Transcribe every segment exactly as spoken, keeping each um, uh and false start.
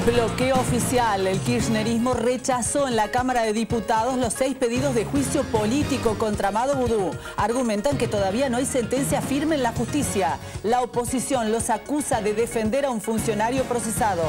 Bloqueo oficial. El kirchnerismo rechazó en la Cámara de Diputados los seis pedidos de juicio político contra Amado Boudou. Argumentan que todavía no hay sentencia firme en la justicia. La oposición los acusa de defender a un funcionario procesado.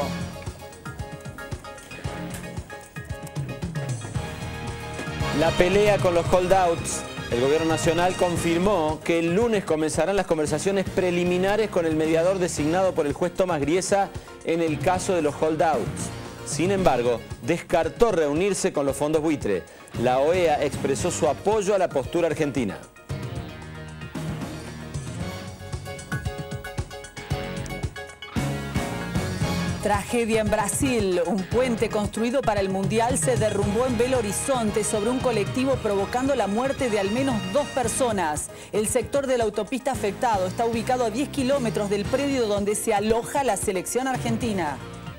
La pelea con los holdouts. El gobierno nacional confirmó que el lunes comenzarán las conversaciones preliminares con el mediador designado por el juez Tomás Griesa en el caso de los holdouts. Sin embargo, descartó reunirse con los fondos buitre. La O E A expresó su apoyo a la postura argentina. Tragedia en Brasil. Un puente construido para el Mundial se derrumbó en Belo Horizonte sobre un colectivo, provocando la muerte de al menos dos personas. El sector de la autopista afectado está ubicado a diez kilómetros del predio donde se aloja la selección argentina.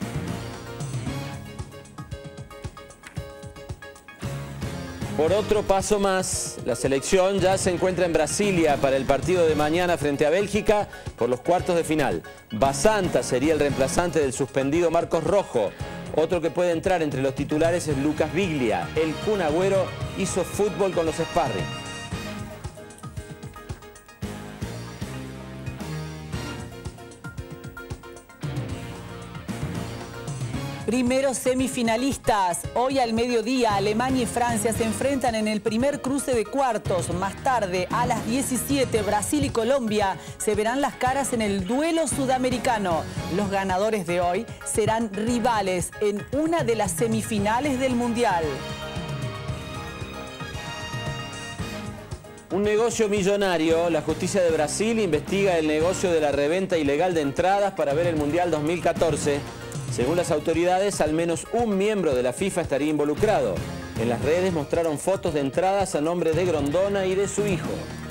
Por otro paso más, la selección ya se encuentra en Brasilia para el partido de mañana frente a Bélgica por los cuartos de final. Basanta sería el reemplazante del suspendido Marcos Rojo. Otro que puede entrar entre los titulares es Lucas Biglia. El Kun Agüero hizo fútbol con los sparring. Primeros semifinalistas. Hoy al mediodía, Alemania y Francia se enfrentan en el primer cruce de cuartos. Más tarde, a las diecisiete, Brasil y Colombia se verán las caras en el duelo sudamericano. Los ganadores de hoy serán rivales en una de las semifinales del Mundial. Un negocio millonario. La justicia de Brasil investiga el negocio de la reventa ilegal de entradas para ver el Mundial dos mil catorce. Según las autoridades, al menos un miembro de la FIFA estaría involucrado. En las redes mostraron fotos de entradas a nombre de Grondona y de su hijo.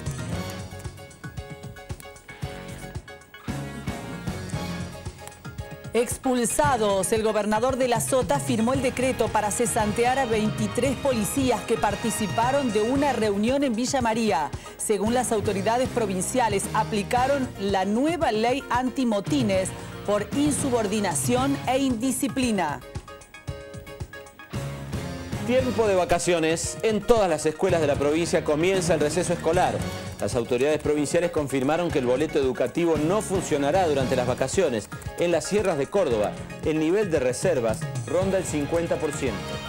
Expulsados. El gobernador de La Sota firmó el decreto para cesantear a veintitrés policías que participaron de una reunión en Villa María. Según las autoridades provinciales, aplicaron la nueva ley antimotines por insubordinación e indisciplina. Tiempo de vacaciones. En todas las escuelas de la provincia comienza el receso escolar. Las autoridades provinciales confirmaron que el boleto educativo no funcionará durante las vacaciones. En las sierras de Córdoba, el nivel de reservas ronda el cincuenta por ciento.